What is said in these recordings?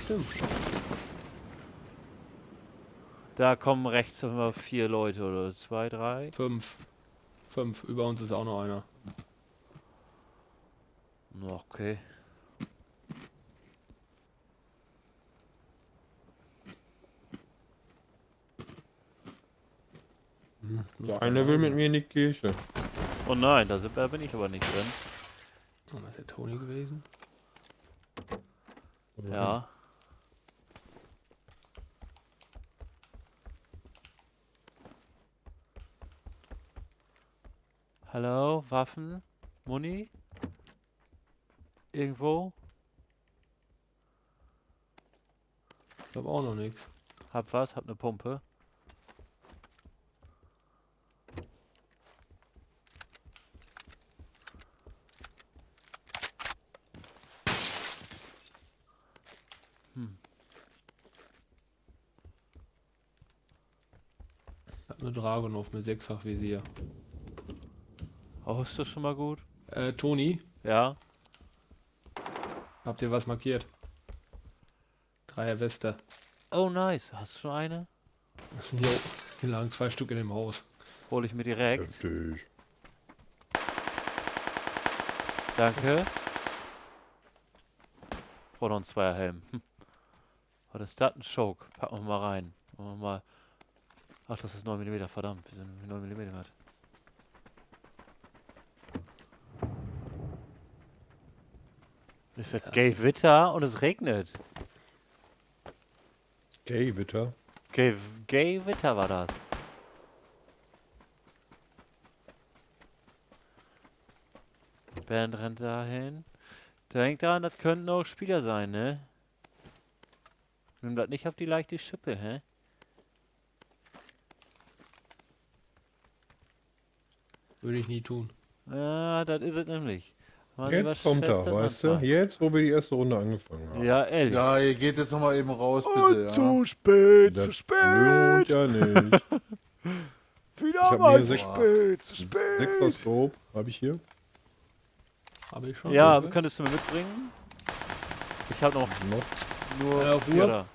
Stimmt. Da kommen rechts immer 4 Leute oder 2, 3. 5. 5. Über uns ist auch noch einer. Okay. Der eine will mit mir in die Kirche. Oh nein, da bin ich aber nicht drin. Oh, das ist der Toni gewesen. Ja. Hallo, Waffen? Muni? Irgendwo? Ich habe auch noch nichts. Hab was, hab eine Pumpe. Ich habe eine Dragunov mit 6-fach Visier. Oh, ist das schon mal gut? Toni, Ja. habt ihr was markiert? 3er Weste. Oh nice, hast du schon eine? Jo, hier lagen 2 Stück in dem Haus. Hol ich mir direkt. Heftig. Danke. Brauch noch einen Zweierhelm. Was ist das? Ein Choke. Packen wir mal rein. Machen wir mal. Ach, das ist 9 mm, verdammt. Wir sind 9 mm hat. Ist das Gay Witter und es regnet. Gay, Witter. Gay Witter war das. Bernd rennt dahin. Denk daran, das könnten auch Spieler sein, ne? Nimm das nicht auf die leichte Schippe, hä? Würde ich nie tun. Ja, das ist es nämlich. Man Jetzt kommt überschätzt er, das weißt du? manchmal. Jetzt, wo wir die erste Runde angefangen haben. Ja, ehrlich. Ja, ihr geht jetzt nochmal eben raus, bitte, ja. Zu spät, Das lohnt ja nicht. Wieder hab mal mir zu sech- spät, zu 6er spät. Scope habe ich hier. Habe ich schon. Ja, Okay. könntest du mir mitbringen? Ich habe noch nur Ruhe. 4 da.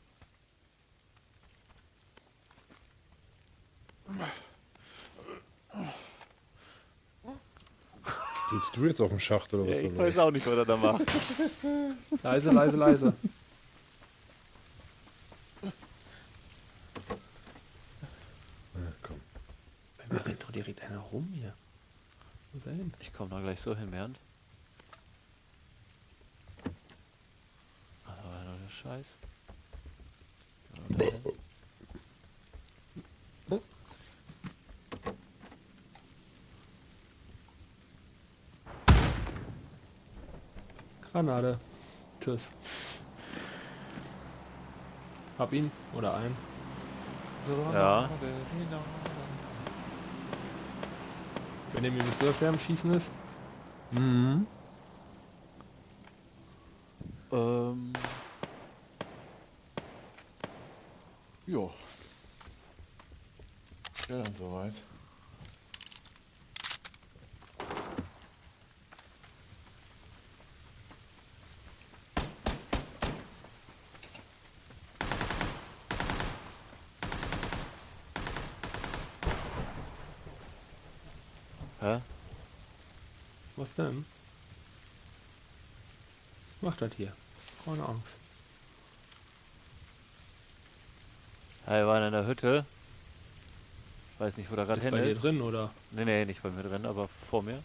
Sitzt du jetzt auf dem Schacht oder was? Ja, ich da weiß auch nicht, was er da macht. Leise, leise, leise. Komm. Da rennt doch direkt einer rum hier. Wo ist er hin? Ich komme da gleich so hin, Bernd. Aber nur der Scheiß. Ja, dahin. Granate. Tschüss. Hab ihn. Oder einen. Ja. Wenn ihr mir nicht so schwer am Schießen ist. Mhm. Jo. Ja, dann soweit. Hä? Was denn? Was macht das hier? Keine Angst. Er war in der Hütte. Ich weiß nicht, wo der gerade Ist hin bei dir ist. drin oder? Nee, nicht bei mir drin, aber vor mir.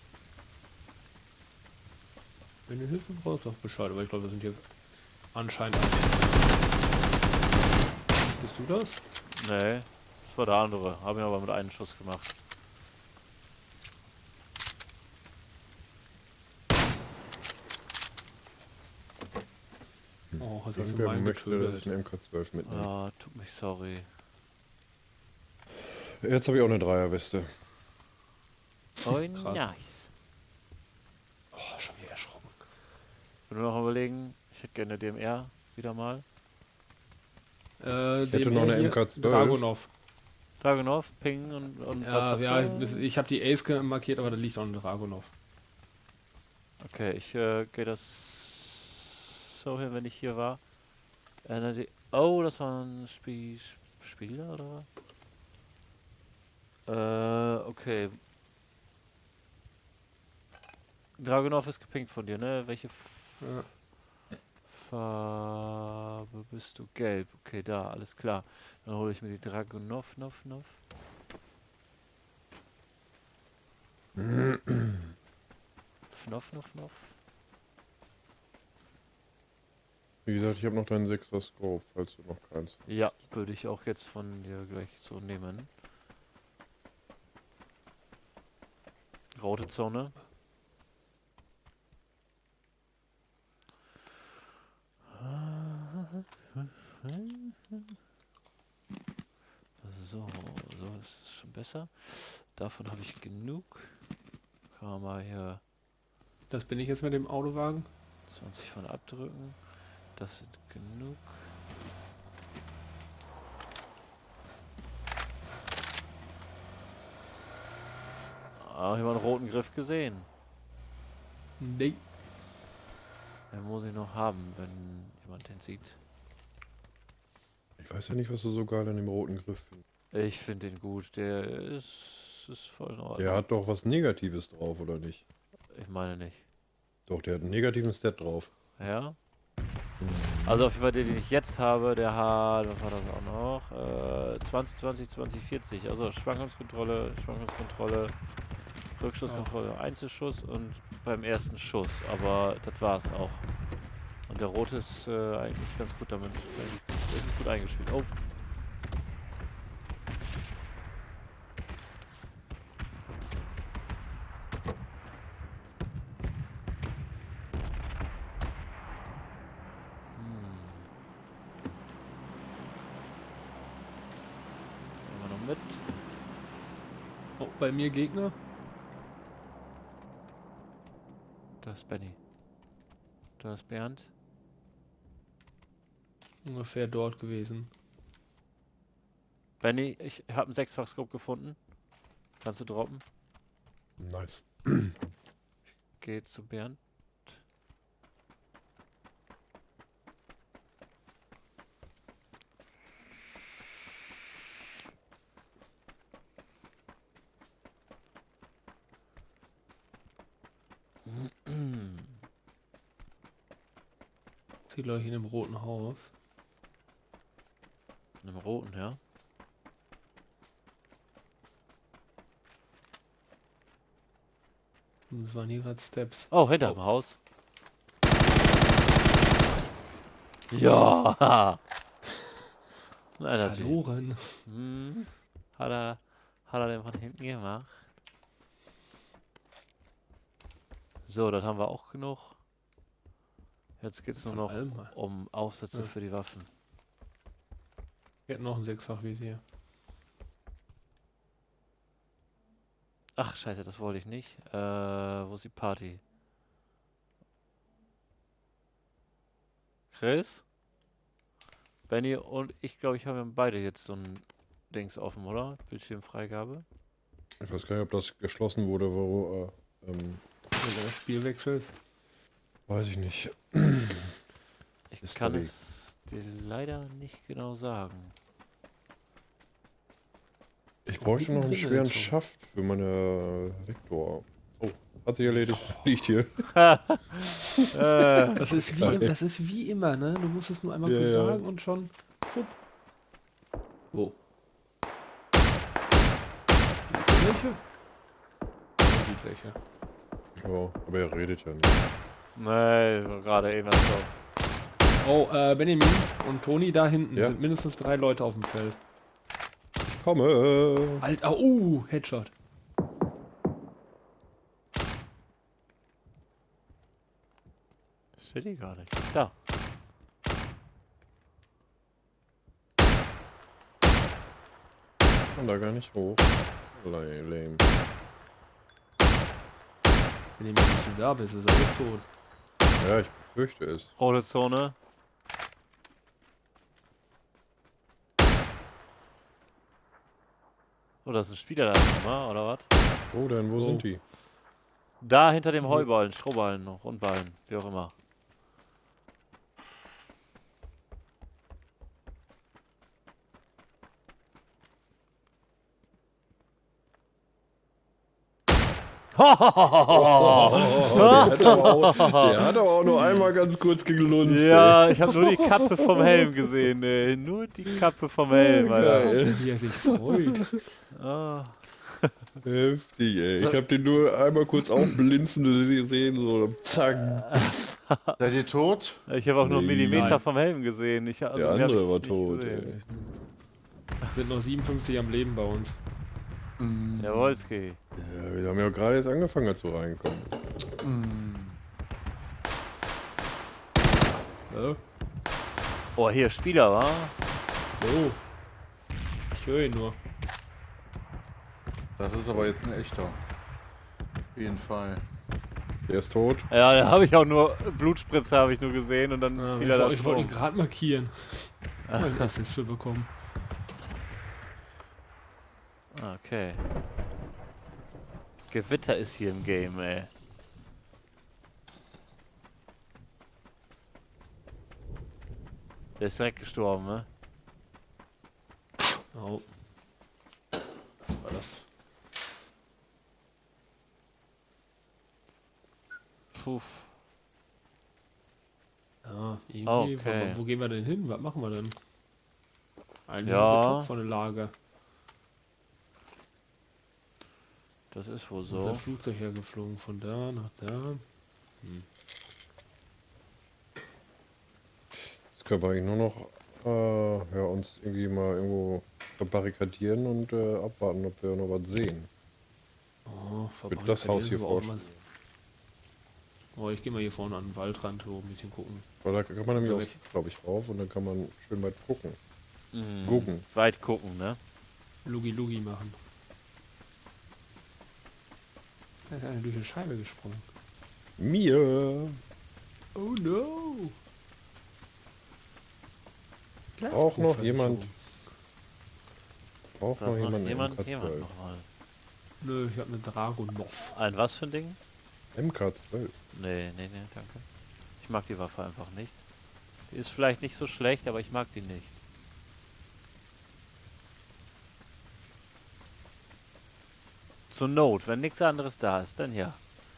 Wenn du Hilfe brauchst, sag Bescheid. Aber ich glaube, wir sind hier anscheinend. Bist du das? Nee, das war der andere. Habe ihn aber mit einem Schuss gemacht. Oh, hast du Irgendwer meinen möchte getötet. einen MK12 mitnehmen. Ja, tut mich sorry. Jetzt habe ich auch eine Dreierweste. Oh, Krass. nice. Oh, schon wieder erschrocken. Ich bin nur noch am überlegen, ich hätte gerne DMR wieder mal. Ich hätte noch eine MK12. Dragunov. Dragunov, Ping und was Ja, hast ja, du? ich habe die Ace markiert, aber da liegt auch ein Dragunov. Okay, ich gehe das so hin, wenn ich hier war. Oh, das war ein Spieler oder was? Okay. Dragunov ist gepinkt von dir, ne? Welche Ja. Farbe bist du? Gelb. Okay, da, alles klar. Dann hole ich mir die Dragunov. Fnoff. Wie gesagt, ich habe noch deinen 6er Scope, falls du noch keins. Ja, würde ich auch jetzt von dir gleich so nehmen. Rote Zone. So ist es schon besser. Davon habe ich genug. Kann man mal hier Das bin ich jetzt mit dem Autowagen. 20 von abdrücken. Das sind genug. Ah, hier mal einen roten Griff gesehen. Nee. Den muss ich noch haben, wenn jemand den sieht. Ich weiß ja nicht, was du so geil an dem roten Griff findest. Ich finde den gut. Der ist voll in Ordnung. Der hat doch was Negatives drauf, oder nicht? Ich meine nicht. Doch, der hat einen negativen Stat drauf. Ja? Also auf jeden Fall den ich jetzt habe, der hat, was war das auch noch? 2020, 2040. Also Schwankungskontrolle, Rückschusskontrolle, Einzelschuss und beim ersten Schuss. Aber das war's auch. Und der rote ist eigentlich ganz gut damit. Der ist gut eingespielt. Oh. Nehmen wir noch mit. Oh, bei mir Gegner. Da ist Benny. Da ist Bernd. Ungefähr dort gewesen. Benny, ich habe einen Sechsfach-Scope gefunden. Kannst du droppen? Nice. Geh zu Bernd. Sie glaube ich in dem roten Haus. In einem roten, ja. Und es waren hier gerade Steps. Oh, hinterm Haus. Ja! Nein, natürlich. Verloren. Hat er den von hinten gemacht. So, das haben wir auch genug. Jetzt geht's nur Von noch allem. um Aufsätze Ja. für die Waffen. Wir hätten noch ein Sechsfachvisier. Ach, scheiße, das wollte ich nicht. Wo ist die Party? Chris? Benny und ich glaube, ich haben beide jetzt so ein Dings offen, oder? Bildschirmfreigabe. Ich weiß gar nicht, ob das geschlossen wurde, wo, Wenn das Spiel wechselt. weiß ich nicht. Ich Ist kann da die- es dir leider nicht genau sagen. Ich bräuchte noch einen Mittendrin schweren jetzt so. Schaft für meine Vektor. Oh, hat sich erledigt. Liegt hier. Das ist wie immer, ne? Du musst es nur einmal Ja, kurz ja. sagen und schon. Schupp. Wo? Siehst du welche? Ja, sieht welche. Ja, aber er redet ja nicht. Nee, gerade eben erst so. Oh, Benjamin und Toni da hinten Ja. sind mindestens 3 Leute auf dem Feld. Ich komme. Alter, Headshot. Sehe die gar nicht. Da. Kann da gar nicht hoch. Lame. Benjamin, bis du da bist, ist alles tot. Ja, ich befürchte es. Rote Zone. Oh, das ist ein Spieler da nochmal, oder was? Wo denn? Wo Oh. sind die? Da hinter dem Heuballen, Strohballen noch, Rundballen, wie auch immer. Der hat aber auch nur einmal ganz kurz gelunzt. Ja, ich habe nur die Kappe vom Helm gesehen, ey. Nur die Kappe vom Helm, Alter. Geil. Wie er sich freut. Ah. Heftig, ey. Ich hab den nur einmal kurz aufblinzen gesehen, so zack. Seid ihr tot? Ich habe auch nur einen Nee. Millimeter Nein. vom Helm gesehen. Ich, also Der mehr hab andere ich war nicht tot, gesehen. ey. Sind noch 57 am Leben bei uns. Jawolski. Ja, wir haben ja gerade erst angefangen, als wir reinkommen. Ja. Oh, hier, Spieler, wa? Oh. Ich höre ihn nur. Das ist aber jetzt ein echter. Auf jeden Fall. Der ist tot. Ja, da habe ich auch nur Blutspritze habe ich nur gesehen und dann Ah, fiel er da ich wollte ihn um. gerade markieren. Mein Assist für bekommen. Okay. Gewitter ist hier im Game, ey. Der ist direkt gestorben, ne? Oh. Was war das? Puh. Ja, irgendwie. Okay. Wo gehen wir denn hin? Was machen wir denn? Eigentlich Ja. sind wir top von der Lage. Das ist wohl So. so. Unser Flugzeug hergeflogen von da nach da. Jetzt können wir eigentlich nur noch ja, uns irgendwie mal irgendwo verbarrikadieren und abwarten, ob wir noch was sehen. Oh, Wird das Haus hier vorstellen. Oh, ich gehe mal hier vorne an den Waldrand so ein bisschen gucken. Weil da kann man nämlich Ja, auch, glaube ich, rauf und dann kann man schön weit gucken. Mhm. Gucken. Weit gucken, ne? Lugi machen. Da ist einer durch eine Scheibe gesprungen. Mir! Oh no! Auch noch jemand? Braucht Braucht noch noch jemand jemand MK12? nochmal. Nö, ich habe eine Dragunov. Ein was für ein Ding? MK12. Nee, danke. Ich mag die Waffe einfach nicht. Die ist vielleicht nicht so schlecht, aber ich mag die nicht. Zur Not, wenn nichts anderes da ist, dann ja.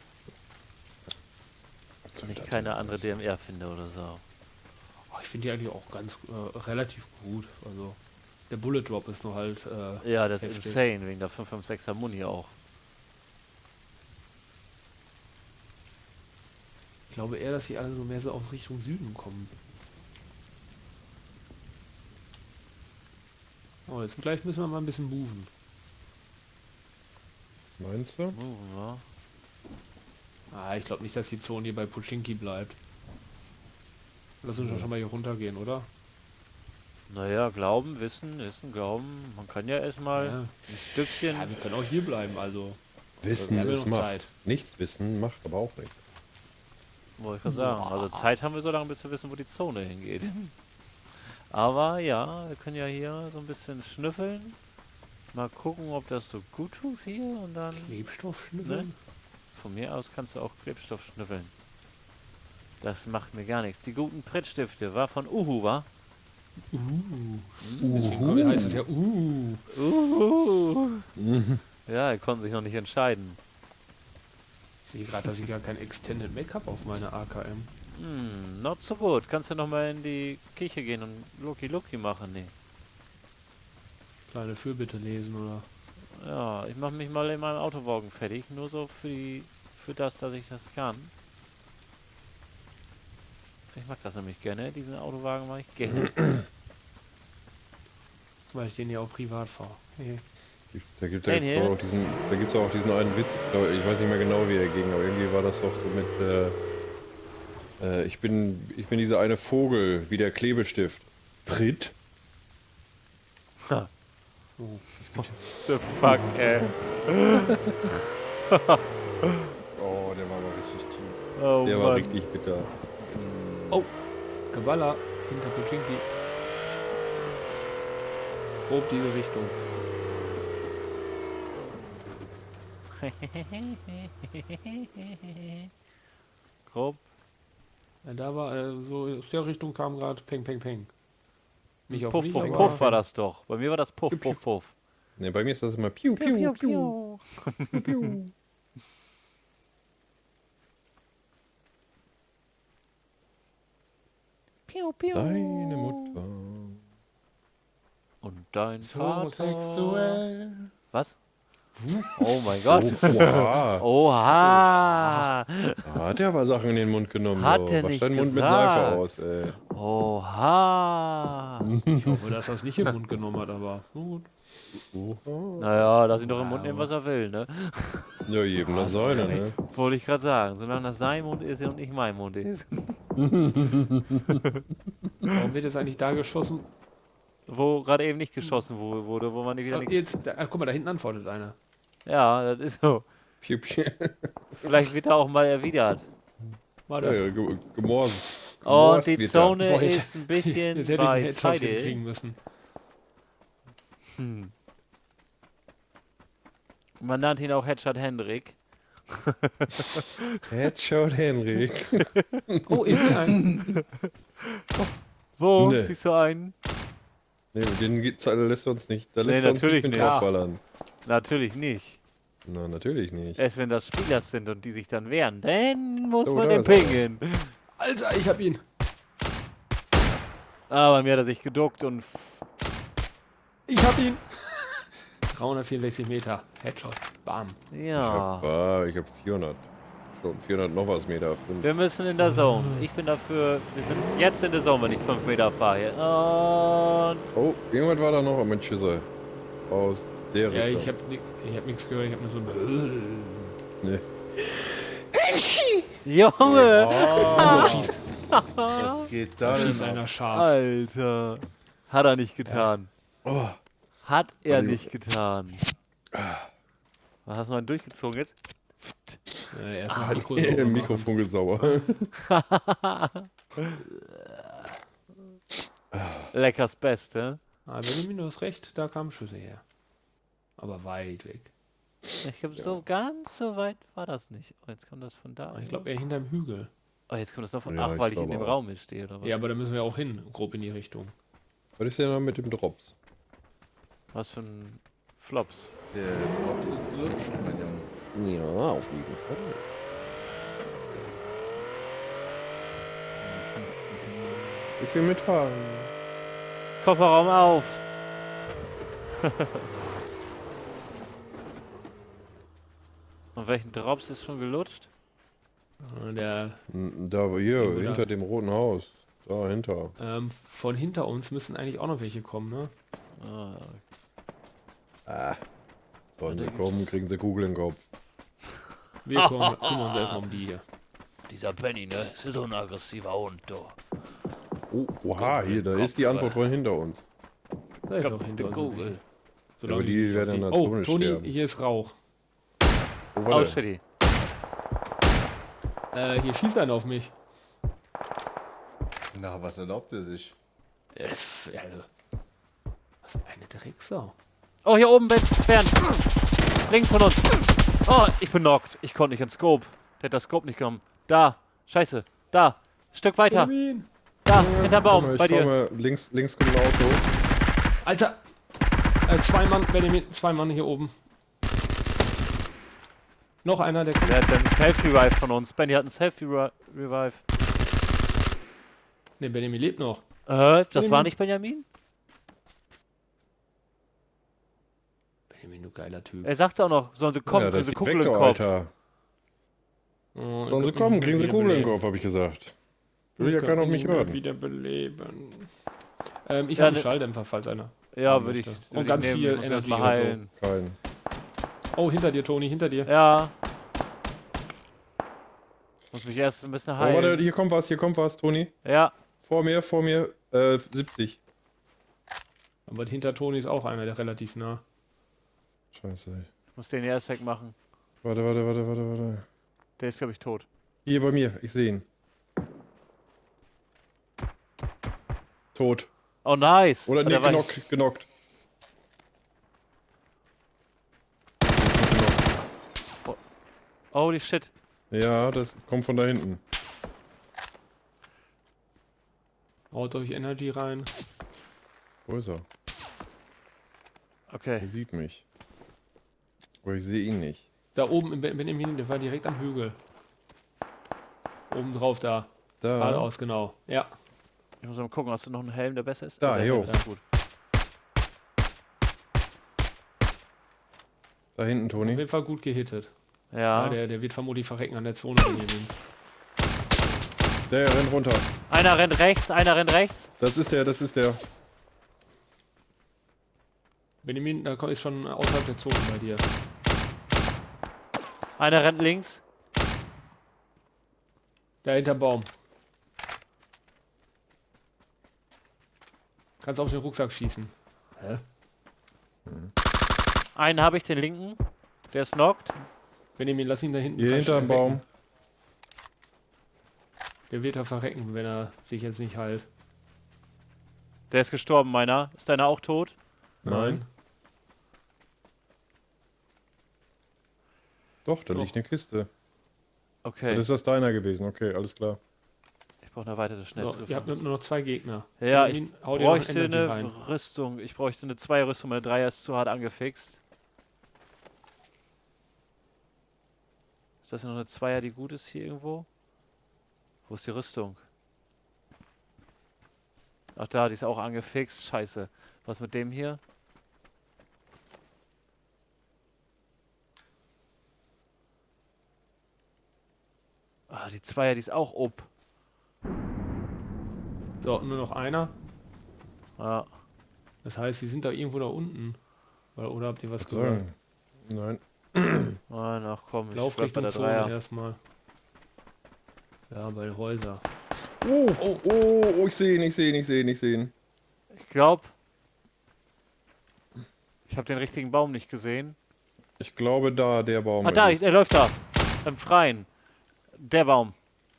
Was soll Wenn ich das keine denn andere alles? DMR finde oder so. Oh, ich finde die eigentlich auch ganz relativ gut. Also der Bullet Drop ist nur halt. Ja, das ist heftig. insane, wegen der 556er Muni auch. Ich glaube eher, dass die alle so mehr so aus Richtung Süden kommen. Oh, jetzt gleich müssen wir mal ein bisschen moven. Meinst du? Moven wir. Ah, ich glaube nicht, dass die Zone hier bei Pochinki bleibt. Lass uns doch schon mal hier runtergehen, oder? Naja, glauben, wissen, glauben. Man kann ja erstmal Ja. ein Stückchen. Ja, wir können auch hier bleiben, also. Wissen wir haben ja ist noch Macht. Zeit. Nichts wissen macht aber auch nichts. Wollte ich gerade sagen. Also Zeit haben wir so lange, bis wir wissen, wo die Zone hingeht. Aber ja, wir können ja hier so ein bisschen schnüffeln. Mal gucken, ob das so gut tut hier und dann... Klebstoff schnüffeln? Von mir aus kannst du auch Klebstoff schnüffeln. Das macht mir gar nichts. Die guten Prittstifte war von Uhu, wa? Deswegen heißt es ja Uhu. Ja, er konnte sich noch nicht entscheiden. Ich sehe gerade, dass ich gar kein Extended Make-up auf meine AKM. Not so good. Kannst du noch mal in die Küche gehen und Loki machen? Nee. Kleine Fürbitte lesen oder. Ja, ich mache mich mal in meinem Autowagen fertig. Nur so für das, dass ich das kann. Ich mag das nämlich gerne. Diesen Autowagen mache ich gerne. Weil ich den ja auch privat fahre. Hey. Da gibt Nein, hier. es auch diesen einen Witz, ich weiß nicht mehr genau wie er ging, aber irgendwie war das doch so mit ich bin dieser eine Vogel wie der Klebestift. Pritt? Ha. Oh, The fuck, ey. Oh, der war aber richtig tief. Oh, Der war Mann. richtig bitter. oh, Kabbala, hinter Pochinki. Grob diese Richtung. Grob. Ja, da war, so aus der Richtung kam gerade Peng, Peng, Peng. Nicht auf Puff, mich, Puff, aber- Puff war das doch. Bei mir war das Puff, Piu, piu. Puff, Puff. Ne, bei mir ist das immer piu, piu, piu, piu, piu. Piu, piu. Deine Mutter. Und dein So Vater. sexuell. Was? Oh mein Gott. Oha. Oha. Da hat er aber Sachen in den Mund genommen. Hat so. er Wasch nicht deinen Mund mit gesagt. Seife aus, ey. Oha. Ich hoffe, dass er es nicht im Mund genommen hat, aber gut. Oha. Naja, lass ihn doch im Mund nehmen, was er will, ne? Ja, jedem das Ah, seine, recht. ne? Wollte ich gerade sagen. Solange das sein Mund ist und nicht mein Mund ist. Warum wird jetzt eigentlich da geschossen? Wo gerade eben nicht geschossen wurde, wo man wieder Ah, nichts. jetzt, guck mal, da hinten antwortet einer. Ja, das ist so. Piu, piu. Vielleicht wird er auch mal erwidert. Warte. Ja, gemorsen. Und Gemorst die wird er. Zone Boah, ist ein bisschen Jetzt hätte ich einen bei Headshot Seide. kriegen müssen. Hm. Man nannte ihn auch Headshot Hendrik. Headshot Henrik. Oh, ist hier ein. Wo? Nee. Siehst du einen? Nee, den lässt uns nicht. Da Nee, lässt er uns natürlich nicht mit nicht. draufballern. Natürlich nicht. Na, natürlich nicht. Erst wenn das Spieler sind und die sich dann wehren, dann muss So, man da den ist er. pingen. Alter, ich hab ihn. Aber mir hat er sich geduckt und Ich hab ihn. 364 Meter. Headshot. Bam. ja. Ich hab 400. Schon 400 noch was Meter. 5. Wir müssen in der Zone. Ich bin dafür, wir sind jetzt in der Zone, wenn ich 5 Meter fahre hier. Und Oh, irgendwas war da noch mit Schüsse. Aus der Ja, Richtung. ich hab nichts gehört. Ich hab nur so ein. Nee. Junge! Oh, Schießt. was geht da Da denn schießt ab? einer scharf. Alter. Hat er nicht getan. Oh. Hat er Warte. nicht getan. Was hast du denn durchgezogen jetzt? Erstmal Mikro Im Mikrofon gesauer. Leckers Beste. Ah, Benjamin, du hast recht, da kamen Schüsse her. Aber weit weg. Ich glaube, so ganz so weit war das nicht. Oh, jetzt kommt das von da. Ich glaube eher hinterm Hügel. Oh, jetzt kommt das noch von. Ja, Ach, ich weil ich in glaube dem auch. Raum stehe, oder was? Ja, aber da müssen wir auch hin, grob in die Richtung. Was ist denn da mit dem Drops? Was für ein Flops. Der Drops ist gelutscht, mein Junge. Ja, auf jeden Fall. Ich will mitfahren. Kofferraum auf! Und welchen Drops ist schon gelutscht? Der, Da, hier, Irgendwo da. hinter dem roten Haus. Da, hinter. von hinter uns müssen eigentlich auch noch welche kommen, ne? Ah, Ah. Sollen Da sie gibt's- kommen, kriegen sie Kugel im Kopf. Wir kümmern uns erstmal um die hier. dieser Penny, ne? Ist so ein aggressiver Hund, du. Oh, oha, hier, da ist die Antwort von hinter uns. Da ist Kommt doch der hinter uns Google. welche. Ja, aber die nicht werden auf in der Oh, Zone Toni, sterben. hier ist Rauch. Oh, Oh, warte. shitty. Hier schießt einer auf mich. Na, was erlaubt er sich? Also, was eine Drecksau. Oh, hier oben, Bernd. Links von uns. Oh, ich bin knockt. Ich konnte nicht ins Scope. Der hat das Scope nicht genommen. Da. Scheiße. Da. Stück weiter. Benjamin. Da. Hinterm Baum. Ich Bei dir. komme, links kommt ein Auto. Alter! 2 Mann, Benjamin, 2 Mann hier oben. Noch einer, der kommt. Der hat einen Selfie-Revive von uns. Benny hat einen Selfie-Revive. Ne, Benjamin lebt noch. Das war Benjamin. nicht Benjamin? Benjamin, du geiler Typ. Er sagte auch noch, sollen sie kommen, Ja, kriegen das sie ist Kugel im Vektor, Kopf. Alter. Oh, Sollen sie kommen, kriegen sie Kugel im Kopf, habe ich gesagt. Will ja keiner auf mich hören. Wieder beleben. Ich Ja, habe ne- einen Schalldämpfer, falls einer. Ja, haben würde ich. möchte. würd Und ich ganz nehmen. viel Ich muss erst Energie mal oder so. heilen. Kein. Oh, hinter dir, Toni, hinter dir. Ja. Muss mich erst ein bisschen Oh, warte, heilen. hier kommt was, Toni. Ja. Vor mir, 70. Aber hinter Toni ist auch einer, der relativ nah. Scheiße. Ich muss den hier erst wegmachen. Warte. Der ist, glaube ich, tot. Hier bei mir, ich sehe ihn. Tot. Oh, nice. Oder Ah, nee, der war- genockt. Holy shit. Ja, das kommt von da hinten. Haut euch Energy rein. Wo ist er? Er Okay. sieht mich. Aber ich sehe ihn nicht. Da oben im Benjamin, der war direkt am Hügel. Oben drauf da. Da. Geradeaus, genau. Ja. Ich muss mal gucken, hast du noch einen Helm, der besser ist? Da, Der jo. Helm ist gut. Da hinten, Auf Toni. jeden Fall gut gehittet. Ja, Ja. der wird vermutlich verrecken an der Zone. Benjamin. Der rennt runter. Einer rennt rechts, einer rennt rechts. Das ist der, das ist der. Benjamin, da ist schon außerhalb der Zone bei dir. Einer rennt links. Da hinter Baum. Kannst auf den Rucksack schießen. Hä? Einen habe ich, den linken. Der ist knockt. Benjamin, lass ihn da hinten Hier hinterm verrecken. Baum. Der wird da verrecken, wenn er sich jetzt nicht heilt. Der ist gestorben, meiner. Ist deiner auch tot? Nein. Doch, da Doch. liegt eine Kiste. Okay. Das ist das deiner gewesen. Okay, alles klar. Ich brauche eine erweiterte So, Schnellzugriff. ihr habt nur noch 2 Gegner. Ja, ich Benjamin, hau dir noch bräuchte Energy eine rein. Rüstung. Ich bräuchte eine 2er-Rüstung. Meine 3er ist zu hart angefixt. Ist das noch eine 2er, die gut ist hier irgendwo? Wo ist die Rüstung? Ach da, die ist auch angefixt. Scheiße. Was mit dem hier? Ah, die 2er, die ist auch up. So, nur noch einer. Ja. Das heißt, sie sind da irgendwo da unten. Oder habt ihr was So. gehört? Nein. Nein, ach komm, ich Lauf bleib bei Richtung der Zone 3er. erstmal. Ja, bei Häuser. Oh, ich sehe ihn, ich sehe ihn, ich sehe ihn, ich sehe ihn. Ich glaube, ich habe den richtigen Baum nicht gesehen. Ich glaube da, der Baum. Ah, da, ist es. er läuft da. Im Freien. Der Baum.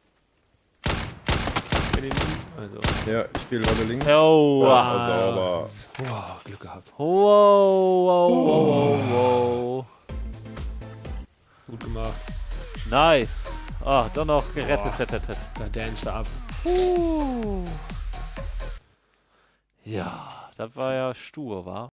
Benjamin, also. Ja, ich gehe gerade links. Oh, Ah, sauber. Wow, Glück gehabt. wow, wow, wow, wow. Gut gemacht. Nice. Ah, doch noch gerettet. Da danced er ab. Ja, das war ja stur, wa?